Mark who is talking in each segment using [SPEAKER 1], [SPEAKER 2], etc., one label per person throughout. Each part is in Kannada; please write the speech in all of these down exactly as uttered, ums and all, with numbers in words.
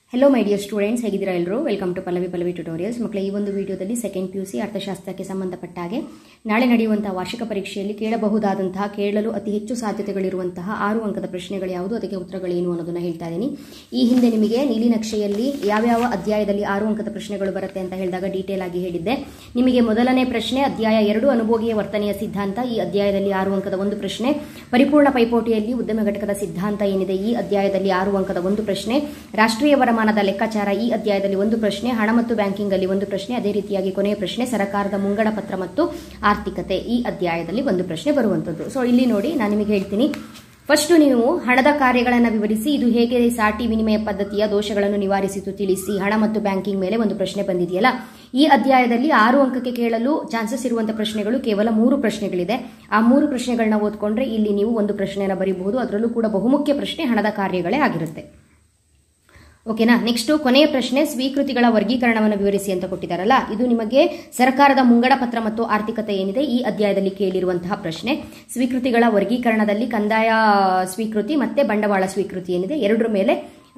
[SPEAKER 1] ಹೆಲೋ ಮೈ ಡಿಯರ್ ಸ್ಟೂಡೆಂಟ್ಸ್, ಹೇಗಿದ್ದೀರಾ ಎಲ್ಲರೂ? Welcome to Pallavi Pallavi tutorials. ಮಕ್ಕಳ ಈ ಒಂದು ವಿಡಿಯೋದಲ್ಲಿ ಸೆಕೆಂಡ್ ಪಿ ಯು ಸಿ ಅರ್ಥಶಾಸ್ತ್ರಕ್ಕೆ ಸಂಬಂಧಪಟ್ಟ ಹಾಗೆ ನಾಳೆ ನಡೆಯುವಂತಹ ವಾರ್ಷಿಕ ಪರೀಕ್ಷೆಯಲ್ಲಿ ಕೇಳಬಹುದಾದಂತಹ ಕೇಳಲು ಅತಿ ಹೆಚ್ಚು ಸಾಧ್ಯತೆಗಳಿರುವಂತಹ ಆರು ಅಂಕದ ಪ್ರಶ್ನೆಗಳು ಯಾವುದು, ಅದಕ್ಕೆ ಉತ್ತರಗಳೇನು ಅನ್ನೋದನ್ನ ಹೇಳ್ತಾ ಇದ್ದೀನಿ. ಈ ಹಿಂದೆ ನಿಮಗೆ ನೀಲಿ ನಕ್ಷೆಯಲ್ಲಿ ಯಾವ್ಯಾವ ಅಧ್ಯಾಯದಲ್ಲಿ ಆರು ಅಂಕದ ಪ್ರಶ್ನೆಗಳು ಬರುತ್ತೆ ಅಂತ ಹೇಳಿದಾಗ ಡೀಟೇಲ್ ಆಗಿ ಹೇಳಿದ್ದೆ. ನಿಮಗೆ ಮೊದಲನೇ ಪ್ರಶ್ನೆ ಅಧ್ಯಾಯ ಎರಡು ಅನುಭೋಗಿಯ ವರ್ತನೆಯ ಸಿದ್ಧಾಂತ, ಈ ಅಧ್ಯಾಯದಲ್ಲಿ ಆರು ಅಂಕದ ಒಂದು ಪ್ರಶ್ನೆ. ಪರಿಪೂರ್ಣ ಪೈಪೋಟಿಯಲ್ಲಿ ಉದ್ಯಮ ಘಟಕದ ಸಿದ್ಧಾಂತ ಏನಿದೆ, ಈ ಅಧ್ಯಾಯದಲ್ಲಿ ಆರು ಅಂಕದ ಒಂದು ಪ್ರಶ್ನೆ. ರಾಷ್ಟ್ರೀಯ ವರಮಾನದ ಲೆಕ್ಕಾಚಾರ, ಈ ಅಧ್ಯಾಯದಲ್ಲಿ ಒಂದು ಪ್ರಶ್ನೆ. ಹಣ ಮತ್ತು ಬ್ಯಾಂಕಿಂಗ್ ಅಲ್ಲಿ ಒಂದು ಪ್ರಶ್ನೆ. ಅದೇ ರೀತಿಯಾಗಿ ಕೊನೆಯ ಪ್ರಶ್ನೆ ಸರ್ಕಾರದ ಮುಂಗಡ ಪತ್ರ ಮತ್ತು ಆರ್ಥಿಕತೆ, ಈ ಅಧ್ಯಾಯದಲ್ಲಿ ಒಂದು ಪ್ರಶ್ನೆ ಬರುವಂತದ್ದು. ಸೊ ಇಲ್ಲಿ ನೋಡಿ, ನಾನು ನಿಮಗೆ ಹೇಳ್ತೀನಿ. ಫಸ್ಟ್ ನೀವು ಹಣದ ಕಾರ್ಯಗಳನ್ನು ವಿವರಿಸಿ, ಇದು ಹೇಗೆ ಸಾಟಿ ವಿನಿಮಯ ಪದ್ಧತಿಯ ದೋಷಗಳನ್ನು ನಿವಾರಿಸಿತು ತಿಳಿಸಿ. ಹಣ ಮತ್ತು ಬ್ಯಾಂಕಿಂಗ್ ಮೇಲೆ ಒಂದು ಪ್ರಶ್ನೆ ಬಂದಿದೆಯಲ್ಲ, ಈ ಅಧ್ಯಾಯದಲ್ಲಿ ಆರು ಅಂಕಕ್ಕೆ ಕೇಳಲು ಚಾನ್ಸಸ್ ಇರುವಂತಹ ಪ್ರಶ್ನೆಗಳು ಕೇವಲ ಮೂರು ಪ್ರಶ್ನೆಗಳಿದೆ. ಆ ಮೂರು ಪ್ರಶ್ನೆಗಳನ್ನ ಓದ್ಕೊಂಡ್ರೆ ಇಲ್ಲಿ ನೀವು ಒಂದು ಪ್ರಶ್ನೆನ ಬರೀಬಹುದು. ಅದರಲ್ಲೂ ಕೂಡ ಬಹುಮುಖ್ಯ ಪ್ರಶ್ನೆ ಹಣದ ಕಾರ್ಯಗಳೇ ಆಗಿರುತ್ತೆ. ಓಕೆನಾ? ನೆಕ್ಸ್ಟ್ ಕೊನೆಯ ಪ್ರಶ್ನೆ ಸ್ವೀಕೃತಿಗಳ ವರ್ಗೀಕರಣವನ್ನು ವಿವರಿಸಿ ಅಂತ ಕೊಟ್ಟಿದ್ದಾರಲ್ಲ, ಇದು ನಿಮಗೆ ಸರ್ಕಾರದ ಮುಂಗಡ ಪತ್ರ ಮತ್ತು ಆರ್ಥಿಕತೆ ಏನಿದೆ ಈ ಅಧ್ಯಾಯದಲ್ಲಿ ಕೇಳಿರುವಂತಹ ಪ್ರಶ್ನೆ. ಸ್ವೀಕೃತಿಗಳ ವರ್ಗೀಕರಣದಲ್ಲಿ ಕಂದಾಯ ಸ್ವೀಕೃತಿ ಮತ್ತೆ ಬಂಡವಾಳ ಸ್ವೀಕೃತಿ ಏನಿದೆ ಎರಡರ ಮೇಲೆ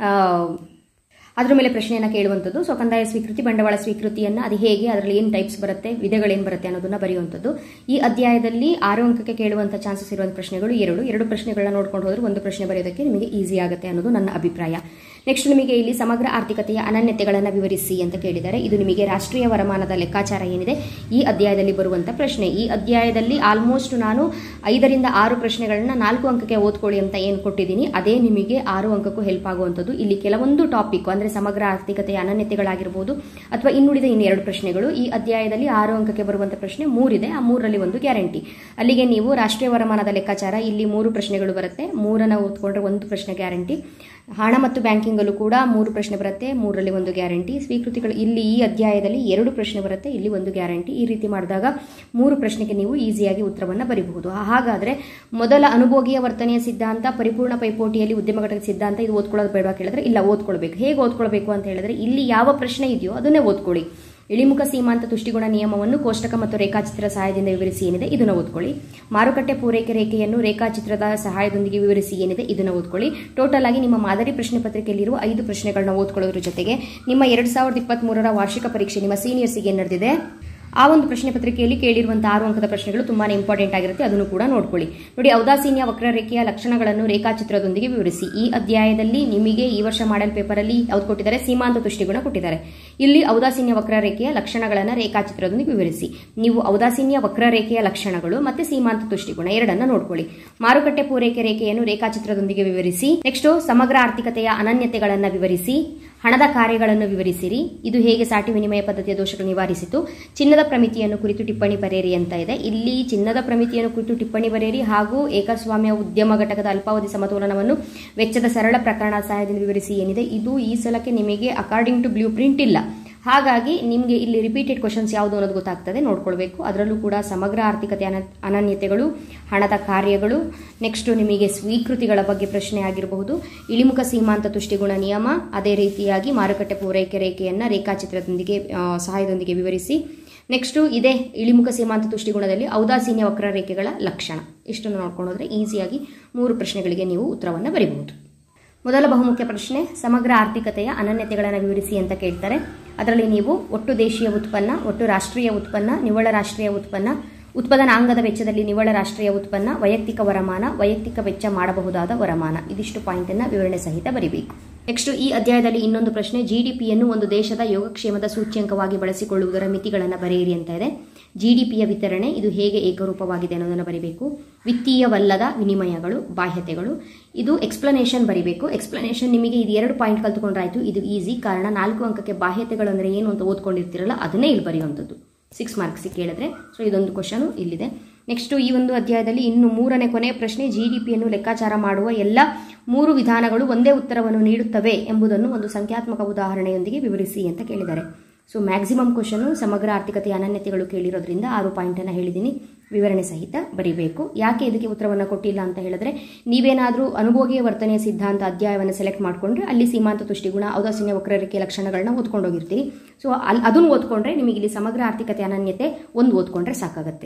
[SPEAKER 1] ಅದ್ರ ಮೇಲೆ ಪ್ರಶ್ನೆಯನ್ನ ಕೇಳುವಂಥದ್ದು. ಸೊ ಕಂದಾಯ ಸ್ವೀಕೃತಿ, ಬಂಡವಾಳ ಸ್ವೀಕೃತಿಯನ್ನ ಅದು ಹೇಗೆ, ಅದರಲ್ಲಿ ಏನು ಟೈಪ್ಸ್ ಬರುತ್ತೆ, ವಿಧಗಳೇನು ಬರುತ್ತೆ ಅನ್ನೋದನ್ನ ಬರೆಯುವಂಥದ್ದು. ಈ ಅಧ್ಯಾಯದಲ್ಲಿ ಆರು ಅಂಕಕ್ಕೆ ಕೇಳುವಂತಹ ಚಾನ್ಸಸ್ ಇರುವಂಥ ಪ್ರಶ್ನೆಗಳು ಎರಡು ಎರಡು ಪ್ರಶ್ನೆಗಳನ್ನ ನೋಡ್ಕೊಂಡು ಹೋದ್ರೆ ಒಂದು ಪ್ರಶ್ನೆ ಬರೆಯೋದಕ್ಕೆ ನಿಮಗೆ ಈಸಿ ಆಗುತ್ತೆ ಅನ್ನೋದು ನನ್ನ ಅಭಿಪ್ರಾಯ. ನೆಕ್ಸ್ಟ್ ನಿಮಗೆ ಇಲ್ಲಿ ಸಮಗ್ರ ಆರ್ಥಿಕತೆಯ ಅನನ್ಯತೆಗಳನ್ನು ವಿವರಿಸಿ ಅಂತ ಕೇಳಿದ್ದಾರೆ. ಇದು ನಿಮಗೆ ರಾಷ್ಟ್ರೀಯ ವರಮಾನದ ಲೆಕ್ಕಾಚಾರ ಏನಿದೆ ಈ ಅಧ್ಯಾಯದಲ್ಲಿ ಬರುವಂತ ಪ್ರಶ್ನೆ. ಈ ಅಧ್ಯಾಯದಲ್ಲಿ ಆಲ್ಮೋಸ್ಟ್ ನಾನು ಐದರಿಂದ ಆರು ಪ್ರಶ್ನೆಗಳನ್ನ ನಾಲ್ಕು ಅಂಕಕ್ಕೆ ಓದ್ಕೊಳ್ಳಿ ಅಂತ ಏನು ಕೊಟ್ಟಿದ್ದೀನಿ ಅದೇ ನಿಮಗೆ ಆರು ಅಂಕಕ್ಕೂ ಹೆಲ್ಪ್ ಆಗುವಂಥದ್ದು. ಇಲ್ಲಿ ಕೆಲವೊಂದು ಟಾಪಿಕ್ ಅಂದ್ರೆ ಸಮಗ್ರ ಆರ್ಥಿಕತೆಯ ಅನನ್ಯತೆಗಳಾಗಿರಬಹುದು ಅಥವಾ ಇನ್ನುಳಿದ ಇನ್ನೆರಡು ಪ್ರಶ್ನೆಗಳು. ಈ ಅಧ್ಯಾಯದಲ್ಲಿ ಆರು ಅಂಕಕ್ಕೆ ಬರುವಂತಹ ಪ್ರಶ್ನೆ ಮೂರಿದೆ, ಆ ಮೂರರಲ್ಲಿ ಒಂದು ಗ್ಯಾರಂಟಿ. ಅಲ್ಲಿಗೆ ನೀವು ರಾಷ್ಟ್ರೀಯ ವರಮಾನದ ಲೆಕ್ಕಾಚಾರ, ಇಲ್ಲಿ ಮೂರು ಪ್ರಶ್ನೆಗಳು ಬರುತ್ತೆ, ಮೂರನ್ನ ಓದ್ಕೊಂಡ್ರೆ ಒಂದು ಪ್ರಶ್ನೆ ಗ್ಯಾರಂಟಿ. ಹಣ ಮತ್ತು ಬ್ಯಾಂಕಿಂಗ್ ಅಲ್ಲೂ ಕೂಡ ಮೂರು ಪ್ರಶ್ನೆ ಬರುತ್ತೆ, ಮೂರರಲ್ಲಿ ಒಂದು ಗ್ಯಾರಂಟಿ. ಸ್ವೀಕೃತಿಗಳು ಇಲ್ಲಿ ಈ ಅಧ್ಯಾಯದಲ್ಲಿ ಎರಡು ಪ್ರಶ್ನೆ ಬರುತ್ತೆ, ಇಲ್ಲಿ ಒಂದು ಗ್ಯಾರಂಟಿ. ಈ ರೀತಿ ಮಾಡಿದಾಗ ಮೂರು ಪ್ರಶ್ನೆಗೆ ನೀವು ಈಸಿಯಾಗಿ ಉತ್ತರವನ್ನ ಬರೀಬಹುದು. ಹಾಗಾದ್ರೆ ಮೊದಲ ಅನುಭೋಗಿಯ ವರ್ತನೆಯ ಸಿದ್ಧಾಂತ, ಪರಿಪೂರ್ಣ ಪೈಪೋಟಿಯಲ್ಲಿ ಉದ್ಯಮ ಘಟಕದ ಸಿದ್ಧಾಂತ, ಇದು ಓದ್ಕೊಳ್ಳೋದು ಬೇಡವಾ ಕೇಳಿದ್ರೆ ಇಲ್ಲ, ಓದ್ಕೊಳ್ಬೇಕು. ಹೇಗೆ ಓದ್ಕೊಳ್ಬೇಕು ಅಂತ ಹೇಳಿದ್ರೆ ಇಲ್ಲಿ ಯಾವ ಪ್ರಶ್ನೆ ಇದೆಯೋ ಅದನ್ನೇ ಓದ್ಕೊಳ್ಳಿ. ಇಳಿಮುಖ ಸೀಮಾಂತ ತುಷ್ಟಿಗುಣ ನಿಯಮವನ್ನು ಕೋಷ್ಟಕ ಮತ್ತು ರೇಖಾಚಿತ್ರ ಸಹಾಯದಿಂದ ವಿವರಿಸಿ ಏನಿದೆ ಇದನ್ನು ಓದ್ಕೊಳ್ಳಿ. ಮಾರುಕಟ್ಟೆ ಪೂರೈಕೆ ರೇಖೆಯನ್ನು ರೇಖಾಚಿತ್ರದ ಸಹಾಯದೊಂದಿಗೆ ವಿವರಿಸಿ ಏನಿದೆ ಇದನ್ನು ಓದ್ಕೊಳ್ಳಿ. ಟೋಟಲ್ ಆಗಿ ನಿಮ್ಮ ಮಾದರಿ ಪ್ರಶ್ನೆ ಪತ್ರಿಕೆಯಲ್ಲಿರುವ ಐದು ಪ್ರಶ್ನೆಗಳನ್ನ ಓದ್ಕೊಳ್ಳೋದ್ರ ಜೊತೆಗೆ ನಿಮ್ಮ ಎರಡ್ ಸಾವಿರದ ಇಪ್ಪತ್ತ್ ಮೂರರ ವಾರ್ಷಿಕ ಪರೀಕ್ಷೆ ನಿಮ್ಮ ಸೀನಿಯರ್ಸ್ಗೆ ಏನ್ ನಡೆದಿದೆ ಆ ಒಂದು ಪ್ರಶ್ನೆ ಪತ್ರಿಕೆಯಲ್ಲಿ ಕೇಳಿರುವಂತಹ ಆರು ಅಂಕದ ಪ್ರಶ್ನೆಗಳು ತುಂಬಾನೇ ಇಂಪಾರ್ಟೆಂಟ್ ಆಗಿರುತ್ತೆ, ಅದನ್ನು ಕೂಡ ನೋಡ್ಕೊಳ್ಳಿ. ನೋಡಿ, ಔದಾಸೀನ್ಯ ವಕ್ರರೇಖೆಯ ಲಕ್ಷಣಗಳನ್ನು ರೇಖಾಚಿತ್ರದೊಂದಿಗೆ ವಿವರಿಸಿ. ಈ ಅಧ್ಯಾಯದಲ್ಲಿ ನಿಮಗೆ ಈ ವರ್ಷ ಮಾಡೆಲ್ ಪೇಪರ್ ಅಲ್ಲಿ ಯಾವ್ದು ಕೊಟ್ಟಿದ್ದಾರೆ, ಸೀಮಾಂತ ತುಷ್ಟಿಗುಣ ಕೊಟ್ಟಿದ್ದಾರೆ. ಇಲ್ಲಿ ಔದಾಸೀನ್ಯ ವಕ್ರರೇಖೆಯ ಲಕ್ಷಣಗಳನ್ನು ರೇಖಾಚಿತ್ರದೊಂದಿಗೆ ವಿವರಿಸಿ. ನೀವು ಔದಾಸೀನ್ಯ ವಕ್ರರೇಖೆಯ ಲಕ್ಷಣಗಳು ಮತ್ತೆ ಸೀಮಾಂತ ತುಷ್ಟಿಗುಣ ಎರಡನ್ನ ನೋಡ್ಕೊಳ್ಳಿ. ಮಾರುಕಟ್ಟೆ ಪೂರೈಕೆ ರೇಖೆಯನ್ನು ರೇಖಾಚಿತ್ರದೊಂದಿಗೆ ವಿವರಿಸಿ. ನೆಕ್ಸ್ಟ್ ಸಮಗ್ರ ಆರ್ಥಿಕತೆಯ ಅನನ್ಯತೆಗಳನ್ನು ವಿವರಿಸಿ. ಹಣದ ಕಾರ್ಯಗಳನ್ನು ವಿವರಿಸಿರಿ. ಇದು ಹೇಗೆ ಸಾಟಿ ವಿನಿಮಯ ಪದ್ಧತಿಯ ದೋಷಗಳು ನಿವಾರಿಸಿತು. ಚಿನ್ನದ ಪ್ರಮಿತಿಯನ್ನು ಕುರಿತು ಟಿಪ್ಪಣಿ ಬರೆಯಿರಿ ಅಂತ ಇದೆ. ಇಲ್ಲಿ ಚಿನ್ನದ ಪ್ರಮಿತಿಯನ್ನು ಕುರಿತು ಟಿಪ್ಪಣಿ ಬರೆಯಿರಿ ಹಾಗೂ ಏಕಸ್ವಾಮ್ಯ ಉದ್ಯಮ ಘಟಕದ ಅಲ್ಪಾವಧಿ ಸಮತೋಲನವನ್ನು ವೆಚ್ಚದ ಸರಳ ಪ್ರಕರಣ ಸಹಾಯದಿಂದ ವಿವರಿಸಿ ಏನಿದೆ ಇದು ಈ ಸಲಕ್ಕೆ ನಿಮಗೆ ಅಕಾರ್ಡಿಂಗ್ ಟು ಬ್ಲೂ ಪ್ರಿಂಟ್ ಇಲ್ಲ. ಹಾಗಾಗಿ ನಿಮಗೆ ಇಲ್ಲಿ ರಿಪೀಟೆಡ್ ಕ್ವಶನ್ಸ್ ಯಾವುದು ಅನ್ನೋದು ಗೊತ್ತಾಗ್ತದೆ, ನೋಡ್ಕೊಳ್ಬೇಕು. ಅದರಲ್ಲೂ ಕೂಡ ಸಮಗ್ರ ಆರ್ಥಿಕತೆ ಅನನ್ಯತೆಗಳು, ಹಣದ ಕಾರ್ಯಗಳು, ನೆಕ್ಸ್ಟ್ ನಿಮಗೆ ಸ್ವೀಕೃತಿಗಳ ಬಗ್ಗೆ ಪ್ರಶ್ನೆ ಆಗಿರಬಹುದು, ಇಳಿಮುಖ ಸೀಮಾಂತ ತುಷ್ಟಿಗುಣ ನಿಯಮ, ಅದೇ ರೀತಿಯಾಗಿ ಮಾರುಕಟ್ಟೆ ಪೂರೈಕೆ ರೇಖೆಯನ್ನ ರೇಖಾಚಿತ್ರದೊಂದಿಗೆ ಸಹಾಯದೊಂದಿಗೆ ವಿವರಿಸಿ. ನೆಕ್ಸ್ಟ್ ಇದೇ ಇಳಿಮುಖ ಸೀಮಾಂತ ತುಷ್ಟಿಗುಣದಲ್ಲಿ ಔದಾಸೀನ್ಯ ವಕ್ರರೇಖೆಗಳ ಲಕ್ಷಣ. ಇಷ್ಟನ್ನು ನೋಡ್ಕೊಂಡೋದ್ರೆ ಈಸಿಯಾಗಿ ಮೂರು ಪ್ರಶ್ನೆಗಳಿಗೆ ನೀವು ಉತ್ತರವನ್ನು ಬರೀಬಹುದು. ಮೊದಲ ಬಹುಮುಖ್ಯ ಪ್ರಶ್ನೆ ಸಮಗ್ರ ಆರ್ಥಿಕತೆಯ ಅನನ್ಯತೆಗಳನ್ನು ವಿವರಿಸಿ ಅಂತ ಕೇಳ್ತಾರೆ. ಅದರಲ್ಲಿ ನೀವು ಒಟ್ಟು ದೇಶೀಯ ಉತ್ಪನ್ನ, ಒಟ್ಟು ರಾಷ್ಟ್ರೀಯ ಉತ್ಪನ್ನ, ನಿವ್ವಳ ರಾಷ್ಟ್ರೀಯ ಉತ್ಪನ್ನ, ಉತ್ಪಾದನಾಂಗದ ವೆಚ್ಚದಲ್ಲಿ ನಿವ್ವಳ ರಾಷ್ಟ್ರೀಯ ಉತ್ಪನ್ನ, ವೈಯಕ್ತಿಕ ವರಮಾನ, ವೈಯಕ್ತಿಕ ವೆಚ್ಚ ಮಾಡಬಹುದಾದ ವರಮಾನ, ಇದಿಷ್ಟು ಪಾಯಿಂಟ್ ಅನ್ನ ವಿವರಣೆ ಸಹಿತ ಬರೀಬೇಕು. ನೆಕ್ಸ್ಟ್ ಈ ಅಧ್ಯಾಯದಲ್ಲಿ ಇನ್ನೊಂದು ಪ್ರಶ್ನೆ, ಜಿಡಿಪಿಯನ್ನು ಒಂದು ದೇಶದ ಯೋಗಕ್ಷೇಮದ ಸೂಚ್ಯಂಕವಾಗಿ ಬಳಸಿಕೊಳ್ಳುವುದರ ಮಿತಿಗಳನ್ನು ಬರೆಯಿರಿ ಅಂತ ಇದೆ. ಜಿಡಿಪಿಯ ವಿತರಣೆ ಇದು ಹೇಗೆ ಏಕರೂಪವಾಗಿದೆ ಅನ್ನೋದನ್ನು ಬರೀಬೇಕು. ವಿತ್ತೀಯವಲ್ಲದ ವಿನಿಮಯಗಳು, ಬಾಹ್ಯತೆಗಳು, ಇದು ಎಕ್ಸ್ಪ್ಲನೇಷನ್ ಬರೀಬೇಕು. ಎಕ್ಸ್ಪ್ಲನೇಷನ್ ನಿಮಗೆ ಇದು ಎರಡು ಪಾಯಿಂಟ್ ಕಲ್ತ್ಕೊಂಡ್ರಾಯ್ತು, ಇದು ಈಸಿ. ಕಾರಣ ನಾಲ್ಕು ಅಂಕಕ್ಕೆ ಬಾಹ್ಯತೆಗಳು ಅಂದ್ರೆ ಏನು ಅಂತ ಓದ್ಕೊಂಡಿರ್ತಿರಲ್ಲ, ಅದನ್ನೇ ಇಲ್ಲಿ ಬರೆಯುವಂಥದ್ದು ಸಿಕ್ಸ್ ಮಾರ್ಕ್ಸ್ ಕೇಳಿದ್ರೆ. ಸೊ ಇದೊಂದು ಕ್ವಶನ್ ಇಲ್ಲಿದೆ. ನೆಕ್ಸ್ಟ್ ಈ ಒಂದು ಅಧ್ಯಾಯದಲ್ಲಿ ಇನ್ನು ಮೂರನೇ ಕೊನೆಯ ಪ್ರಶ್ನೆ, ಜಿಡಿಪಿಯನ್ನು ಲೆಕ್ಕಾಚಾರ ಮಾಡುವ ಎಲ್ಲ ಮೂರು ವಿಧಾನಗಳು ಒಂದೇ ಉತ್ತರವನ್ನು ನೀಡುತ್ತವೆ ಎಂಬುದನ್ನು ಒಂದು ಸಂಖ್ಯಾತ್ಮಕ ಉದಾಹರಣೆಯೊಂದಿಗೆ ವಿವರಿಸಿ ಅಂತ ಕೇಳಿದ್ದಾರೆ. ಸೊ ಮ್ಯಾಕ್ಸಿಮಮ್ ಕ್ವಶನ್ ಸಮಗ್ರ ಆರ್ಥಿಕತೆಯ ಅನನ್ಯತೆಗಳು ಕೇಳಿರೋದ್ರಿಂದ ಆರು ಪಾಯಿಂಟ್ ಅನ್ನ ಹೇಳಿದ್ದೀನಿ, ವಿವರಣೆ ಸಹಿತ ಬರೀಬೇಕು. ಯಾಕೆ ಇದಕ್ಕೆ ಉತ್ತರವನ್ನು ಕೊಟ್ಟಿಲ್ಲ ಅಂತ ಹೇಳಿದ್ರೆ, ನೀವೇನಾದ್ರೂ ಅನುಭೋಗಿಯ ವರ್ತನೆಯ ಸಿದ್ಧಾಂತ ಅಧ್ಯಾಯವನ್ನು ಸೆಲೆಕ್ಟ್ ಮಾಡ್ಕೊಂಡ್ರೆ ಅಲ್ಲಿ ಸೀಮಾಂತ ತುಷ್ಟಿಗುಣ, ಔದಾಸೀನ್ಯ ವಕ್ರರೇಖೆಯ ಲಕ್ಷಣಗಳನ್ನ ಓದ್ಕೊಂಡೋಗಿರ್ತೀರಿ. ಸೊ ಅಲ್ಲಿ ಅದನ್ನು ಓದ್ಕೊಂಡ್ರೆ ನಿಮಗೆ ಇಲ್ಲಿ ಸಮಗ್ರ ಆರ್ಥಿಕತೆ ಅನನ್ಯತೆ ಒಂದು ಓದ್ಕೊಂಡ್ರೆ ಸಾಕಾಗುತ್ತೆ.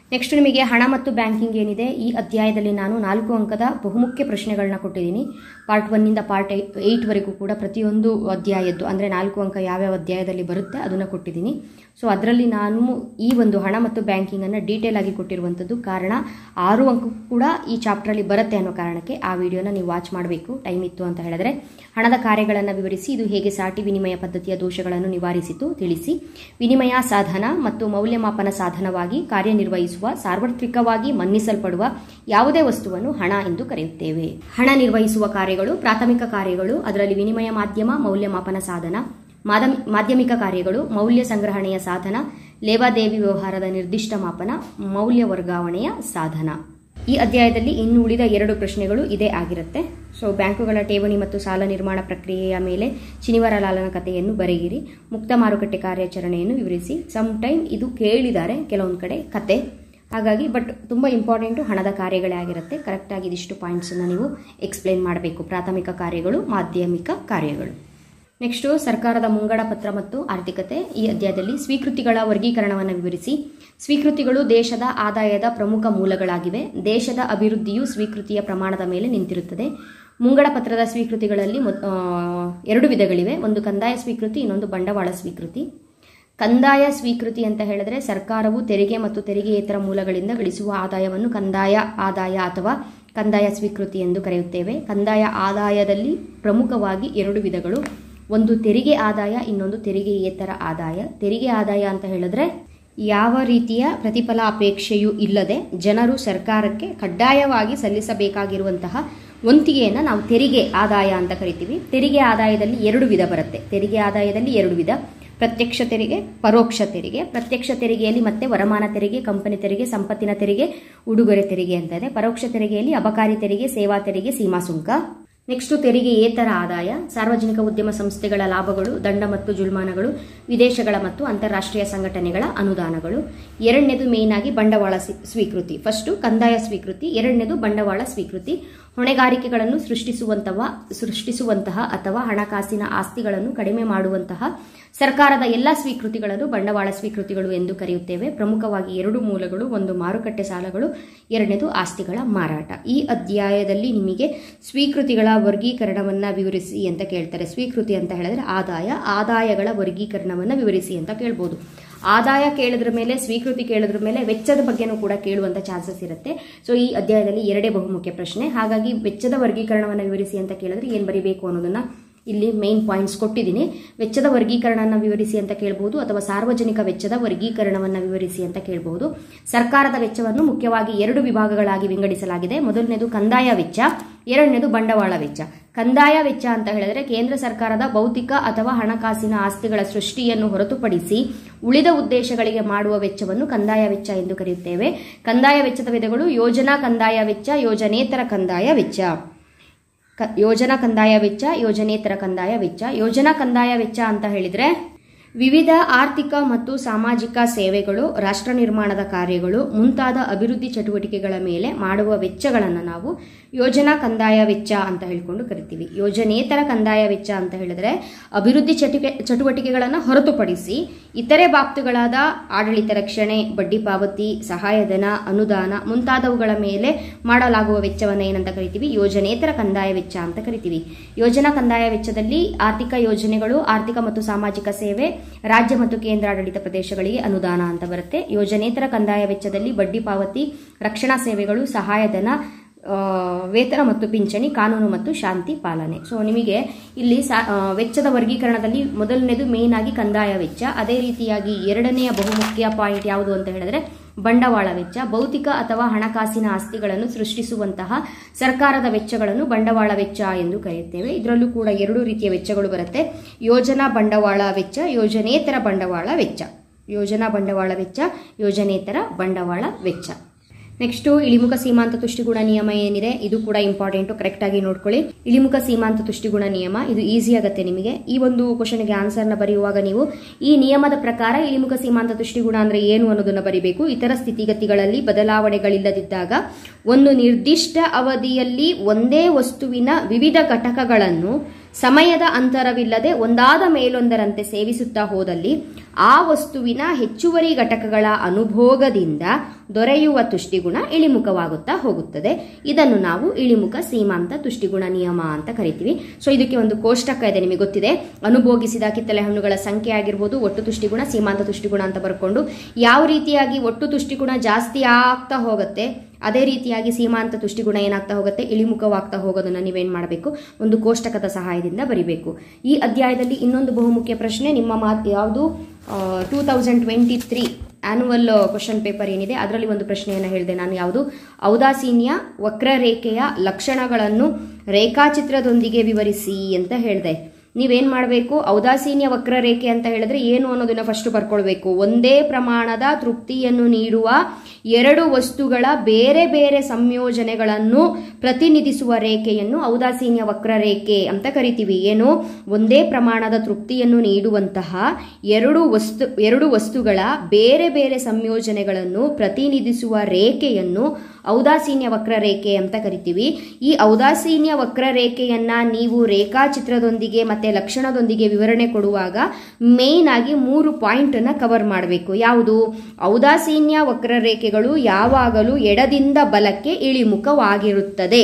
[SPEAKER 1] ನೆಕ್ಸ್ಟ್ ನಿಮಗೆ ಹಣ ಮತ್ತು ಬ್ಯಾಂಕಿಂಗ್ ಏನಿದೆ, ಈ ಅಧ್ಯಾಯದಲ್ಲಿ ನಾನು ನಾಲ್ಕು ಅಂಕದ ಬಹುಮುಖ್ಯ ಪ್ರಶ್ನೆಗಳನ್ನ ಕೊಟ್ಟಿದ್ದೀನಿ. ಪಾರ್ಟ್ ಒನ್ನಿಂದ ಪಾರ್ಟ್ ಏಯ್ಟ್ ವರೆಗೂ ಕೂಡ ಪ್ರತಿಯೊಂದು ಅಧ್ಯಾಯದ್ದು ಅಂದರೆ ನಾಲ್ಕು ಅಂಕ ಯಾವ್ಯಾವ ಅಧ್ಯಾಯದಲ್ಲಿ ಬರುತ್ತೆ ಅದನ್ನು ಕೊಟ್ಟಿದ್ದೀನಿ. ಸೊ ಅದರಲ್ಲಿ ನಾನು ಈ ಒಂದು ಹಣ ಮತ್ತು ಬ್ಯಾಂಕಿಂಗನ್ನು ಡೀಟೇಲ್ ಆಗಿ ಕೊಟ್ಟಿರುವಂಥದ್ದು. ಕಾರಣ ಆರು ಅಂಕ ಕೂಡ ಈ ಚಾಪ್ಟ್ರಲ್ಲಿ ಬರುತ್ತೆ ಅನ್ನೋ ಕಾರಣಕ್ಕೆ ಆ ವಿಡಿಯೋನ ನೀವು ವಾಚ್ ಮಾಡಬೇಕು, ಟೈಮ್ ಇತ್ತು ಅಂತ ಹೇಳಿದ್ರೆ. ಹಣದ ಕಾರ್ಯಗಳನ್ನು ವಿವರಿಸಿ, ಇದು ಹೇಗೆ ಸಾಟಿ ವಿನಿಮಯ ಪದ್ಧತಿಯ ದೋಷಗಳನ್ನು ನಿವಾರಿಸಿತು ತಿಳಿಸಿ. ವಿನಿಮಯ ಸಾಧನ ಮತ್ತು ಮೌಲ್ಯಮಾಪನ ಸಾಧನವಾಗಿ ಕಾರ್ಯನಿರ್ವಹಿಸುವ ಸಾರ್ವತ್ರಿಕವಾಗಿ ಮನ್ನಿಸಲ್ಪಡುವ ಯಾವುದೇ ವಸ್ತುವನ್ನು ಹಣ ಎಂದು ಕರೆಯುತ್ತೇವೆ. ಹಣ ನಿರ್ವಹಿಸುವ ಕಾರ್ಯಗಳು ಪ್ರಾಥಮಿಕ ಕಾರ್ಯಗಳು, ಅದರಲ್ಲಿ ವಿನಿಮಯ ಮಾಧ್ಯಮ, ಮೌಲ್ಯಮಾಪನ ಸಾಧನ. ಮಾಧ್ಯಮಿಕ ಕಾರ್ಯಗಳು ಮೌಲ್ಯ ಸಂಗ್ರಹಣೆಯ ಸಾಧನ, ಲೇವಾದೇವಿ ವ್ಯವಹಾರದ ನಿರ್ದಿಷ್ಟ ಮಾಪನ, ಮೌಲ್ಯ ವರ್ಗಾವಣೆಯ ಸಾಧನ. ಈ ಅಧ್ಯಾಯದಲ್ಲಿ ಇನ್ನು ಉಳಿದ ಎರಡು ಪ್ರಶ್ನೆಗಳು ಇದೇ ಆಗಿರುತ್ತೆ. ಸೊ ಬ್ಯಾಂಕುಗಳ ಠೇವಣಿ ಮತ್ತು ಸಾಲ ನಿರ್ಮಾಣ ಪ್ರಕ್ರಿಯೆಯ ಮೇಲೆ ಶನಿವಾರ ಲಾಲನ ಕಥೆಯನ್ನು ಬರೆಯಿರಿ. ಮುಕ್ತ ಮಾರುಕಟ್ಟೆ ಕಾರ್ಯಾಚರಣೆಯನ್ನು ವಿವರಿಸಿ. ಸಮ್ ಟೈಮ್ ಇದು ಕೇಳಿದ್ದಾರೆ ಕೆಲವೊಂದು ಕಡೆ ಕತೆ, ಹಾಗಾಗಿ ಬಟ್ ತುಂಬ ಇಂಪಾರ್ಟೆಂಟು ಹಣದ ಕಾರ್ಯಗಳೇ ಆಗಿರುತ್ತೆ. ಕರೆಕ್ಟಾಗಿ ಇದಿಷ್ಟು ಪಾಯಿಂಟ್ಸನ್ನು ನೀವು ಎಕ್ಸ್ಪ್ಲೇನ್ ಮಾಡಬೇಕು. ಪ್ರಾಥಮಿಕ ಕಾರ್ಯಗಳು, ಮಾಧ್ಯಮಿಕ ಕಾರ್ಯಗಳು. ನೆಕ್ಸ್ಟು ಸರ್ಕಾರದ ಮುಂಗಡ ಪತ್ರ ಮತ್ತು ಆರ್ಥಿಕತೆ. ಈ ಅಧ್ಯಾಯದಲ್ಲಿ ಸ್ವೀಕೃತಿಗಳ ವರ್ಗೀಕರಣವನ್ನು ವಿವರಿಸಿ. ಸ್ವೀಕೃತಿಗಳು ದೇಶದ ಆದಾಯದ ಪ್ರಮುಖ ಮೂಲಗಳಾಗಿವೆ. ದೇಶದ ಅಭಿವೃದ್ಧಿಯು ಸ್ವೀಕೃತಿಯ ಪ್ರಮಾಣದ ಮೇಲೆ ನಿಂತಿರುತ್ತದೆ. ಮುಂಗಡ ಪತ್ರದ ಸ್ವೀಕೃತಿಗಳಲ್ಲಿ ಎರಡು ವಿಧಗಳಿವೆ. ಒಂದು ಕಂದಾಯ ಸ್ವೀಕೃತಿ, ಇನ್ನೊಂದು ಬಂಡವಾಳ ಸ್ವೀಕೃತಿ. ಕಂದಾಯ ಸ್ವೀಕೃತಿ ಅಂತ ಹೇಳಿದ್ರೆ ಸರ್ಕಾರವು ತೆರಿಗೆ ಮತ್ತು ತೆರಿಗೆಯೇತರ ಮೂಲಗಳಿಂದ ಗಳಿಸುವ ಆದಾಯವನ್ನು ಕಂದಾಯ ಆದಾಯ ಅಥವಾ ಕಂದಾಯ ಸ್ವೀಕೃತಿ ಎಂದು ಕರೆಯುತ್ತೇವೆ. ಕಂದಾಯ ಆದಾಯದಲ್ಲಿ ಪ್ರಮುಖವಾಗಿ ಎರಡು ವಿಧಗಳು. ಒಂದು ತೆರಿಗೆ ಆದಾಯ, ಇನ್ನೊಂದು ತೆರಿಗೆಯೇತರ ಆದಾಯ. ತೆರಿಗೆ ಆದಾಯ ಅಂತ ಹೇಳಿದ್ರೆ ಯಾವ ರೀತಿಯ ಪ್ರತಿಫಲ ಅಪೇಕ್ಷೆಯೂ ಇಲ್ಲದೆ ಜನರು ಸರ್ಕಾರಕ್ಕೆ ಕಡ್ಡಾಯವಾಗಿ ಸಲ್ಲಿಸಬೇಕಾಗಿರುವಂತಹ ವಂತಿಗೆಯನ್ನು ನಾವು ತೆರಿಗೆ ಆದಾಯ ಅಂತ ಕರಿತೀವಿ. ತೆರಿಗೆ ಆದಾಯದಲ್ಲಿ ಎರಡು ವಿಧ ಬರುತ್ತೆ. ತೆರಿಗೆ ಆದಾಯದಲ್ಲಿ ಎರಡು ವಿಧ: ಪ್ರತ್ಯಕ್ಷ ತೆರಿಗೆ, ಪರೋಕ್ಷ ತೆರಿಗೆ. ಪ್ರತ್ಯಕ್ಷ ತೆರಿಗೆಯಲ್ಲಿ ಮತ್ತೆ ವರಮಾನ ತೆರಿಗೆ, ಕಂಪನಿ ತೆರಿಗೆ, ಸಂಪತ್ತಿನ ತೆರಿಗೆ, ಉಡುಗೊರೆ ತೆರಿಗೆ ಅಂತ ಇದೆ. ಪರೋಕ್ಷ ತೆರಿಗೆಯಲ್ಲಿ ಅಬಕಾರಿ ತೆರಿಗೆ, ಸೇವಾ ತೆರಿಗೆ, ಸೀಮಾ ಸುಂಕ. ನೆಕ್ಸ್ಟ್ ತೆರಿಗೆಯೇತರ ಆದಾಯ: ಸಾರ್ವಜನಿಕ ಉದ್ಯಮ ಸಂಸ್ಥೆಗಳ ಲಾಭಗಳು, ದಂಡ ಮತ್ತು ಜುಲ್ಮಾನಗಳು, ವಿದೇಶಗಳ ಮತ್ತು ಅಂತಾರಾಷ್ಟ್ರೀಯ ಸಂಘಟನೆಗಳ ಅನುದಾನಗಳು. ಎರಡನೇದು ಮೇನ್ ಆಗಿ ಬಂಡವಾಳ ಸ್ವೀಕೃತಿ. ಫಸ್ಟು ಕಂದಾಯ ಸ್ವೀಕೃತಿ, ಎರಡನೇದು ಬಂಡವಾಳ ಸ್ವೀಕೃತಿ. ಹೊಣೆಗಾರಿಕೆಗಳನ್ನು ಸೃಷ್ಟಿಸುವಂತಹ ಸೃಷ್ಟಿಸುವಂತಹ ಅಥವಾ ಹಣಕಾಸಿನ ಆಸ್ತಿಗಳನ್ನು ಕಡಿಮೆ ಮಾಡುವಂತಹ ಸರ್ಕಾರದ ಎಲ್ಲ ಸ್ವೀಕೃತಿಗಳನ್ನು ಬಂಡವಾಳ ಸ್ವೀಕೃತಿಗಳು ಎಂದು ಕರೆಯುತ್ತೇವೆ. ಪ್ರಮುಖವಾಗಿ ಎರಡು ಮೂಲಗಳು: ಒಂದು ಮಾರುಕಟ್ಟೆ ಸಾಲಗಳು, ಎರಡನೇದು ಆಸ್ತಿಗಳ ಮಾರಾಟ. ಈ ಅಧ್ಯಾಯದಲ್ಲಿ ನಿಮಗೆ ಸ್ವೀಕೃತಿಗಳ ವರ್ಗೀಕರಣವನ್ನ ವಿವರಿಸಿ ಅಂತ ಕೇಳ್ತಾರೆ. ಸ್ವೀಕೃತಿ ಅಂತ ಹೇಳಿದ್ರೆ ಆದಾಯ, ಆದಾಯಗಳ ವರ್ಗೀಕರಣವನ್ನ ವಿವರಿಸಿ ಅಂತ ಕೇಳ್ಬೋದು. ಆದಾಯ ಕೇಳಿದ್ರ ಮೇಲೆ, ಸ್ವೀಕೃತಿ ಕೇಳಿದ್ರ ಮೇಲೆ ವೆಚ್ಚದ ಬಗ್ಗೆನೂ ಕೂಡ ಕೇಳುವಂತ ಚಾನ್ಸಸ್ ಇರುತ್ತೆ. ಸೊ ಈ ಅಧ್ಯಾಯದಲ್ಲಿ ಎರಡೇ ಬಹುಮುಖ್ಯ ಪ್ರಶ್ನೆ. ಹಾಗಾಗಿ ವೆಚ್ಚದ ವರ್ಗೀಕರಣವನ್ನು ವಿವರಿಸಿ ಅಂತ ಕೇಳಿದ್ರೆ ಏನ್ ಬರೀಬೇಕು ಅನ್ನೋದನ್ನ ಇಲ್ಲಿ ಮೇನ್ ಪಾಯಿಂಟ್ಸ್ ಕೊಟ್ಟಿದ್ದೀನಿ. ವೆಚ್ಚದ ವರ್ಗೀಕರಣವನ್ನು ವಿವರಿಸಿ ಅಂತ ಕೇಳಬಹುದು, ಅಥವಾ ಸಾರ್ವಜನಿಕ ವೆಚ್ಚದ ವರ್ಗೀಕರಣವನ್ನು ವಿವರಿಸಿ ಅಂತ ಕೇಳಬಹುದು. ಸರ್ಕಾರದ ವೆಚ್ಚವನ್ನು ಮುಖ್ಯವಾಗಿ ಎರಡು ವಿಭಾಗಗಳಾಗಿ ವಿಂಗಡಿಸಲಾಗಿದೆ. ಮೊದಲನೇದು ಕಂದಾಯ ವೆಚ್ಚ, ಎರಡನೇದು ಬಂಡವಾಳ ವೆಚ್ಚ. ಕಂದಾಯ ವೆಚ್ಚ ಅಂತ ಹೇಳಿದ್ರೆ ಕೇಂದ್ರ ಸರ್ಕಾರದ ಭೌತಿಕ ಅಥವಾ ಹಣಕಾಸಿನ ಆಸ್ತಿಗಳ ಸೃಷ್ಟಿಯನ್ನು ಹೊರತುಪಡಿಸಿ ಉಳಿದ ಉದ್ದೇಶಗಳಿಗೆ ಮಾಡುವ ವೆಚ್ಚವನ್ನು ಕಂದಾಯ ವೆಚ್ಚ ಎಂದು ಕರೆಯುತ್ತೇವೆ. ಕಂದಾಯ ವೆಚ್ಚದ ವಿಧಗಳು: ಯೋಜನಾ ಕಂದಾಯ ವೆಚ್ಚ, ಯೋಜನೇತರ ಕಂದಾಯ ವೆಚ್ಚ. ಯೋಜನಾ ಕಂದಾಯ ವೆಚ್ಚ, ಯೋಜನೇತರ ಕಂದಾಯ ವೆಚ್ಚ. ಯೋಜನಾ ಕಂದಾಯ ವೆಚ್ಚ ಅಂತ ಹೇಳಿದ್ರೆ ವಿವಿಧ ಆರ್ಥಿಕ ಮತ್ತು ಸಾಮಾಜಿಕ ಸೇವೆಗಳು, ರಾಷ್ಟ್ರ ನಿರ್ಮಾಣದ ಕಾರ್ಯಗಳು ಮುಂತಾದ ಅಭಿವೃದ್ಧಿ ಚಟುವಟಿಕೆಗಳ ಮೇಲೆ ಮಾಡುವ ವೆಚ್ಚಗಳನ್ನು ನಾವು ಯೋಜನಾ ಕಂದಾಯ ವೆಚ್ಚ ಅಂತ ಹೇಳ್ಕೊಂಡು ಕರಿತೀವಿ. ಯೋಜನೇತರ ಕಂದಾಯ ವೆಚ್ಚ ಅಂತ ಹೇಳಿದ್ರೆ ಅಭಿವೃದ್ಧಿ ಚಟುಕೆ ಚಟುವಟಿಕೆಗಳನ್ನು ಹೊರತುಪಡಿಸಿ ಇತರೆ ಬಾಬ್ತುಗಳಾದ ಆಡಳಿತ ರಕ್ಷಣೆ, ಬಡ್ಡಿ ಪಾವತಿ, ಸಹಾಯಧನ, ಅನುದಾನ ಮುಂತಾದವುಗಳ ಮೇಲೆ ಮಾಡಲಾಗುವ ವೆಚ್ಚವನ್ನು ಏನಂತ ಕರಿತೀವಿ? ಯೋಜನೇತರ ಕಂದಾಯ ವೆಚ್ಚ ಅಂತ ಕರಿತೀವಿ. ಯೋಜನಾ ಕಂದಾಯ ವೆಚ್ಚದಲ್ಲಿ ಆರ್ಥಿಕ ಯೋಜನೆಗಳು, ಆರ್ಥಿಕ ಮತ್ತು ಸಾಮಾಜಿಕ ಸೇವೆ, ರಾಜ್ಯ ಮತ್ತು ಕೇಂದ್ರಾಡಳಿತ ಪ್ರದೇಶಗಳಿಗೆ ಅನುದಾನ ಅಂತ ಬರುತ್ತೆ. ಯೋಜನೇತರ ಕಂದಾಯ ವೆಚ್ಚದಲ್ಲಿ ಬಡ್ಡಿ ಪಾವತಿ, ರಕ್ಷಣಾ ಸೇವೆಗಳು, ಸಹಾಯಧನ, ವೇತನ ಮತ್ತು ಪಿಂಚಣಿ, ಕಾನೂನು ಮತ್ತು ಶಾಂತಿ ಪಾಲನೆ. ಸೊ ನಿಮಗೆ ಇಲ್ಲಿ ವೆಚ್ಚದ ವರ್ಗೀಕರಣದಲ್ಲಿ ಮೊದಲನೇದು ಮೇನ್ ಆಗಿ ಕಂದಾಯ ವೆಚ್ಚ. ಅದೇ ರೀತಿಯಾಗಿ ಎರಡನೆಯ ಬಹುಮುಖ್ಯ ಪಾಯಿಂಟ್ ಯಾವುದು ಅಂತ ಹೇಳಿದ್ರೆ ಬಂಡವಾಳ ವೆಚ್ಚ. ಭೌತಿಕ ಅಥವಾ ಹಣಕಾಸಿನ ಆಸ್ತಿಗಳನ್ನು ಸೃಷ್ಟಿಸುವಂತಹ ಸರ್ಕಾರದ ವೆಚ್ಚಗಳನ್ನು ಬಂಡವಾಳ ವೆಚ್ಚ ಎಂದು ಕರೆಯುತ್ತೇವೆ. ಇದರಲ್ಲೂ ಕೂಡ ಎರಡು ರೀತಿಯ ವೆಚ್ಚಗಳು ಬರುತ್ತೆ: ಯೋಜನಾ ಬಂಡವಾಳ ವೆಚ್ಚ, ಯೋಜನೇತರ ಬಂಡವಾಳ ವೆಚ್ಚ. ಯೋಜನಾ ಬಂಡವಾಳ ವೆಚ್ಚ, ಯೋಜನೇತರ ಬಂಡವಾಳ ವೆಚ್ಚ. ನೆಕ್ಸ್ಟ್ ಇಳಿಮುಖ ಸೀಮಾಂತ ತುಷ್ಟಿಗುಣ ನಿಯಮ ಏನಿದೆ, ಇದು ಕೂಡ ಇಂಪಾರ್ಟೆಂಟ್, ಕರೆಕ್ಟ್ ಆಗಿ ನೋಡ್ಕೊಳ್ಳಿ. ಇಳಿಮುಖ ಸೀಮಾಂತ ತುಷ್ಟಿಗುಣ ನಿಯಮ ಇದು ಈಸಿ ಆಗುತ್ತೆ ನಿಮಗೆ. ಈ ಒಂದು ಕ್ವಶನ್ಗೆ ಆನ್ಸರ್ನ ಬರೆಯುವಾಗ ನೀವು ಈ ನಿಯಮದ ಪ್ರಕಾರ ಇಳಿಮುಖ ಸೀಮಾಂತ ತುಷ್ಟಿಗುಣ ಅಂದ್ರೆ ಏನು ಅನ್ನೋದನ್ನ ಬರೀಬೇಕು. ಇತರ ಸ್ಥಿತಿಗತಿಗಳಲ್ಲಿ ಬದಲಾವಣೆಗಳಿಲ್ಲದಿದ್ದಾಗ ಒಂದು ನಿರ್ದಿಷ್ಟ ಅವಧಿಯಲ್ಲಿ ಒಂದೇ ವಸ್ತುವಿನ ವಿವಿಧ ಘಟಕಗಳನ್ನು ಸಮಯದ ಅಂತರವಿಲ್ಲದೆ ಒಂದಾದ ಮೇಲೊಂದರಂತೆ ಸೇವಿಸುತ್ತಾ ಹೋದಲ್ಲಿ ಆ ವಸ್ತುವಿನ ಹೆಚ್ಚುವರಿ ಘಟಕಗಳ ಅನುಭೋಗದಿಂದ ದೊರೆಯುವ ತುಷ್ಟಿಗುಣ ಇಳಿಮುಖವಾಗುತ್ತಾ ಹೋಗುತ್ತದೆ. ಇದನ್ನು ನಾವು ಇಳಿಮುಖ ಸೀಮಾಂತ ತುಷ್ಟಿಗುಣ ನಿಯಮ ಅಂತ ಕರಿತೀವಿ. ಸೊ ಇದಕ್ಕೆ ಒಂದು ಕೋಷ್ಟಕ ಇದೆ, ನಿಮಗೆ ಗೊತ್ತಿದೆ. ಅನುಭೋಗಿಸಿದ ಕಿತ್ತಳೆ ಹಣ್ಣುಗಳ ಸಂಖ್ಯೆ ಆಗಿರ್ಬೋದು, ಒಟ್ಟು ತುಷ್ಟಿಗುಣ, ಸೀಮಾಂತ ತುಷ್ಟಿಗುಣ ಅಂತ ಬರ್ಕೊಂಡು ಯಾವ ರೀತಿಯಾಗಿ ಒಟ್ಟು ತುಷ್ಟಿಗುಣ ಜಾಸ್ತಿ ಆಗ್ತಾ ಹೋಗುತ್ತೆ ಅದೇ ರೀತಿಯಾಗಿ ಸೀಮಾಂತ ತುಷ್ಟಿಗುಣ ಏನಾಗ್ತಾ ಹೋಗುತ್ತೆ, ಇಳಿಮುಖವಾಗ್ತಾ ಹೋಗೋದನ್ನ ನೀವೇನ್ ಮಾಡಬೇಕು, ಒಂದು ಕೋಷ್ಟಕದ ಸಹಾಯದಿಂದ ಬರಿಬೇಕು. ಈ ಅಧ್ಯಾಯದಲ್ಲಿ ಇನ್ನೊಂದು ಬಹುಮುಖ್ಯ ಪ್ರಶ್ನೆ ನಿಮ್ಮ ಮಾತು ಯಾವುದು, two thousand twenty three annual question paper ಏನಿದೆ ಅದರಲ್ಲಿ ಒಂದು ಪ್ರಶ್ನೆಯನ್ನು ಹೇಳಿದೆ ನಾನು. ಯಾವುದು, ಔದಾಸೀನ್ಯ ವಕ್ರರೇಖೆಯ ಲಕ್ಷಣಗಳನ್ನು ರೇಖಾಚಿತ್ರದೊಂದಿಗೆ ವಿವರಿಸಿ ಅಂತ ಹೇಳಿದೆ. ನೀವೇನ್ ಮಾಡಬೇಕು, ಔದಾಸೀನ್ಯ ವಕ್ರರೇಖೆ ಅಂತ ಹೇಳಿದ್ರೆ ಏನು ಅನ್ನೋದನ್ನ ಫಸ್ಟ್ ಬರ್ಕೊಳ್ಬೇಕು. ಒಂದೇ ಪ್ರಮಾಣದ ತೃಪ್ತಿಯನ್ನು ನೀಡುವ ಎರಡು ವಸ್ತುಗಳ ಬೇರೆ ಬೇರೆ ಸಂಯೋಜನೆಗಳನ್ನು ಪ್ರತಿನಿಧಿಸುವ ರೇಖೆಯನ್ನು ಔದಾಸೀನ್ಯ ವಕ್ರರೇಖೆ ಅಂತ ಕರಿತೀವಿ. ಏನು, ಒಂದೇ ಪ್ರಮಾಣದ ತೃಪ್ತಿಯನ್ನು ನೀಡುವಂತಹ ಎರಡು ವಸ್ತು ಎರಡು ವಸ್ತುಗಳ ಬೇರೆ ಬೇರೆ ಸಂಯೋಜನೆಗಳನ್ನು ಪ್ರತಿನಿಧಿಸುವ ರೇಖೆಯನ್ನು ಔದಾಸೀನ್ಯ ವಕ್ರರೇಖೆ ಅಂತ ಕರಿತೀವಿ. ಈ ಔದಾಸೀನ್ಯ ವಕ್ರರೇಖೆಯನ್ನ ನೀವು ರೇಖಾಚಿತ್ರದೊಂದಿಗೆ ಮತ್ತೆ ಲಕ್ಷಣದೊಂದಿಗೆ ವಿವರಣೆ ಕೊಡುವಾಗ ಮೇನ್ ಆಗಿ ಮೂರು ಪಾಯಿಂಟ್ ಅನ್ನ ಕವರ್ ಮಾಡಬೇಕು. ಯಾವುದು, ಔದಾಸೀನ್ಯ ವಕ್ರರೇಖೆಗಳು ಯಾವಾಗಲೂ ಎಡದಿಂದ ಬಲಕ್ಕೆ ಇಳಿಮುಖವಾಗಿರುತ್ತದೆ.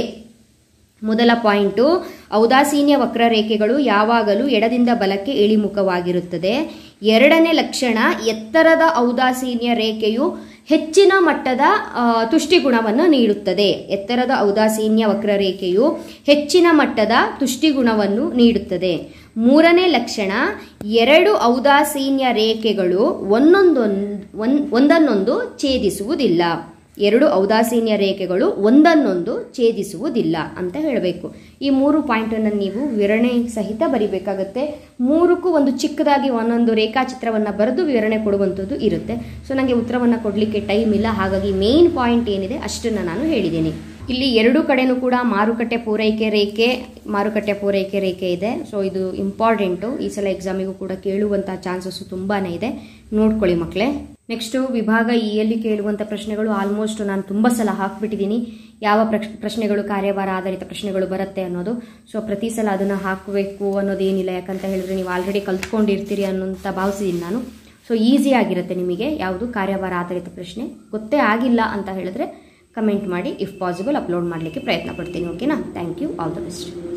[SPEAKER 1] ಮೊದಲ ಪಾಯಿಂಟು, ಔದಾಸೀನ್ಯ ವಕ್ರರೇಖೆಗಳು ಯಾವಾಗಲೂ ಎಡದಿಂದ ಬಲಕ್ಕೆ ಇಳಿಮುಖವಾಗಿರುತ್ತದೆ. ಎರಡನೇ ಲಕ್ಷಣ, ಎತ್ತರದ ಔದಾಸೀನ್ಯ ರೇಖೆಯು ಹೆಚ್ಚಿನ ಮಟ್ಟದ ತುಷ್ಟಿಗುಣವನ್ನು ನೀಡುತ್ತದೆ. ಎತ್ತರದ ಔದಾಸೀನ್ಯ ವಕ್ರರೇಖೆಯು ಹೆಚ್ಚಿನ ಮಟ್ಟದ ತುಷ್ಟಿಗುಣವನ್ನು ನೀಡುತ್ತದೆ. ಮೂರನೇ ಲಕ್ಷಣ, ಎರಡು ಔದಾಸೀನ್ಯ ರೇಖೆಗಳು ಒಂದೊಂದೊಂದು ಒಂದನ್ನೊಂದು ಛೇದಿಸುವುದಿಲ್ಲ. ಎರಡು ಔದಾಸೀನ್ಯ ರೇಖೆಗಳು ಒಂದನ್ನೊಂದು ಛೇದಿಸುವುದಿಲ್ಲ ಅಂತ ಹೇಳಬೇಕು. ಈ ಮೂರು ಪಾಯಿಂಟ್ ಅನ್ನು ನೀವು ವಿವರಣೆ ಸಹಿತ ಬರಿಬೇಕಾಗತ್ತೆ. ಮೂರಕ್ಕೂ ಒಂದು ಚಿಕ್ಕದಾಗಿ ಒಂದೊಂದು ರೇಖಾಚಿತ್ರವನ್ನ ಬರೆದು ವಿವರಣೆ ಕೊಡುವಂಥದ್ದು ಇರುತ್ತೆ. ಸೊ ನನಗೆ ಉತ್ತರವನ್ನ ಕೊಡ್ಲಿಕ್ಕೆ ಟೈಮ್ ಇಲ್ಲ, ಹಾಗಾಗಿ ಮೇನ್ ಪಾಯಿಂಟ್ ಏನಿದೆ ಅಷ್ಟನ್ನ ನಾನು ಹೇಳಿದ್ದೀನಿ. ಇಲ್ಲಿ ಎರಡು ಕಡೆನೂ ಕೂಡ ಮಾರುಕಟ್ಟೆ ಪೂರೈಕೆ ರೇಖೆ ಮಾರುಕಟ್ಟೆ ಪೂರೈಕೆ ರೇಖೆ ಇದೆ. ಸೊ ಇದು ಇಂಪಾರ್ಟೆಂಟು, ಈ ಸಲ ಎಕ್ಸಾಮಿಗೂ ಕೂಡ ಕೇಳುವಂತಹ ಚಾನ್ಸಸ್ ತುಂಬಾನೇ ಇದೆ, ನೋಡ್ಕೊಳ್ಳಿ ಮಕ್ಕಳೇ. ನೆಕ್ಸ್ಟ್ ವಿಭಾಗ ಇ ಯಲ್ಲಿ ಕೇಳುವಂಥ ಪ್ರಶ್ನೆಗಳು ಆಲ್ಮೋಸ್ಟ್ ನಾನು ತುಂಬ ಸಲ ಹಾಕ್ಬಿಟ್ಟಿದ್ದೀನಿ. ಯಾವ ಪ್ರಶ್ನೆಗಳು ಕಾರ್ಯಭಾರ ಆಧಾರಿತ ಪ್ರಶ್ನೆಗಳು ಬರುತ್ತೆ ಅನ್ನೋದು. ಸೊ ಪ್ರತಿ ಸಲ ಅದನ್ನು ಹಾಕಬೇಕು ಅನ್ನೋದೇನಿಲ್ಲ, ಯಾಕಂತ ಹೇಳಿದ್ರೆ ನೀವು ಆಲ್ರೆಡಿ ಕಲ್ತ್ಕೊಂಡಿರ್ತೀರಿ ಅನ್ನೋಂತ ಭಾವಿಸಿದ್ದೀನಿ ನಾನು. ಸೊ ಈಸಿ ಆಗಿರುತ್ತೆ ನಿಮಗೆ. ಯಾವುದು ಕಾರ್ಯಭಾರ ಆಧಾರಿತ ಪ್ರಶ್ನೆ ಗೊತ್ತೇ ಆಗಿಲ್ಲ ಅಂತ ಹೇಳಿದ್ರೆ ಕಮೆಂಟ್ ಮಾಡಿ, ಇಫ್ ಪಾಸಿಬಲ್ ಅಪ್ಲೋಡ್ ಮಾಡಲಿಕ್ಕೆ ಪ್ರಯತ್ನ ಪಡ್ತೀನಿ. ಓಕೆನಾ? Thank you, all the best.